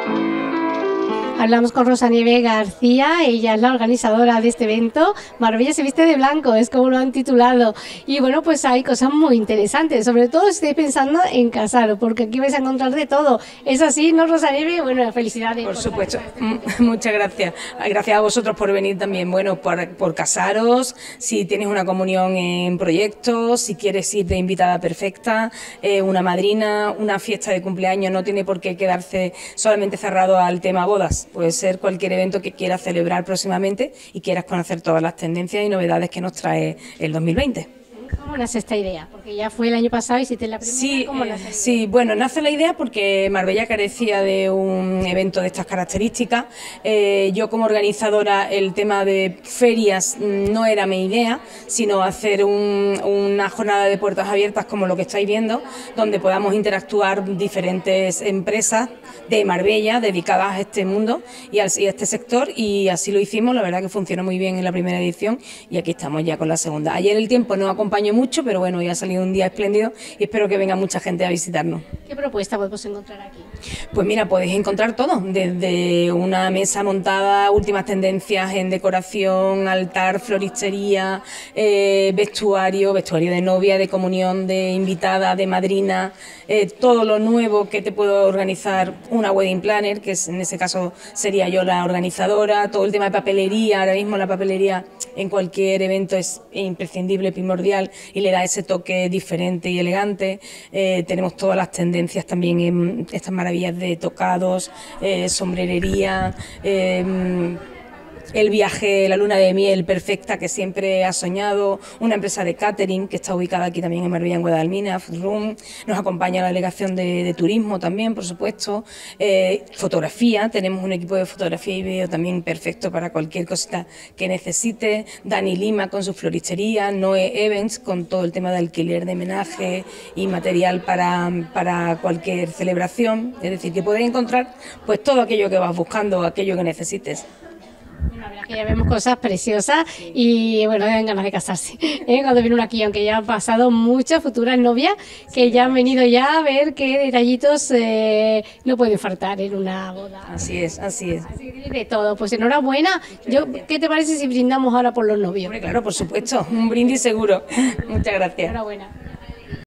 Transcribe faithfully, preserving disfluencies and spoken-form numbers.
Hablamos con Rosa Nieves García, ella es la organizadora de este evento. Marbella se viste de blanco, es como lo han titulado. Y bueno, pues hay cosas muy interesantes, sobre todo si estáis pensando en casaros, porque aquí vais a encontrar de todo. ¿Es así, no, Rosa Nieves? Bueno, felicidades. Por, por supuesto, este muchas gracias. Gracias a vosotros por venir también, bueno, por, por casaros, si tienes una comunión en proyectos, si quieres ir de invitada perfecta, eh, una madrina, una fiesta de cumpleaños, no tiene por qué quedarse solamente cerrado al tema bodas. Puede ser cualquier evento que quieras celebrar próximamente y quieras conocer todas las tendencias y novedades que nos trae el dos mil veinte. ¿Cómo nace esta idea? Porque ya fue el año pasado y si te la primera, sí, ¿cómo nace? Eh, sí, bueno, nace la idea porque Marbella carecía de un evento de estas características. Eh, yo como organizadora el tema de ferias no era mi idea, sino hacer un, una jornada de puertas abiertas como lo que estáis viendo, donde podamos interactuar diferentes empresas de Marbella dedicadas a este mundo y a este sector, y así lo hicimos. La verdad que funcionó muy bien en la primera edición y aquí estamos ya con la segunda. Ayer el tiempo no acompañó mucho, pero bueno, ya ha salido un día espléndido y espero que venga mucha gente a visitarnos. ¿Qué propuesta podemos encontrar aquí? Pues mira, podéis encontrar todo, desde una mesa montada, últimas tendencias en decoración, altar, floristería, eh, vestuario, vestuario de novia, de comunión, de invitada, de madrina, eh, todo lo nuevo que te puedo organizar una wedding planner, que es, en ese caso sería yo la organizadora, todo el tema de papelería. Ahora mismo la papelería en cualquier evento es imprescindible, primordial, y le da ese toque diferente y elegante. Eh, tenemos todas las tendencias también en estas maravillas de tocados, eh, sombrerería, eh, el viaje, la luna de miel perfecta que siempre ha soñado, una empresa de catering que está ubicada aquí también en Marbella, en Guadalmina, Food Room, nos acompaña la delegación de, de turismo también, por supuesto, eh, fotografía, tenemos un equipo de fotografía y vídeo también perfecto para cualquier cosita que necesite, Dani Lima con su floristería, Noe Events con todo el tema de alquiler de menaje y material para, para cualquier celebración, es decir, que puedes encontrar pues todo aquello que vas buscando, aquello que necesites. La verdad que ya vemos cosas preciosas y bueno, dan ganas de casarse. ¿Eh? Cuando viene uno aquí, aunque ya han pasado muchas futuras novias que ya han venido ya a ver qué detallitos eh, no pueden faltar en una boda. Así es, así es. Así que de todo. Pues enhorabuena. Yo, ¿qué te parece si brindamos ahora por los novios? Hombre, claro, por supuesto, un brindis seguro. Muchas gracias. Enhorabuena.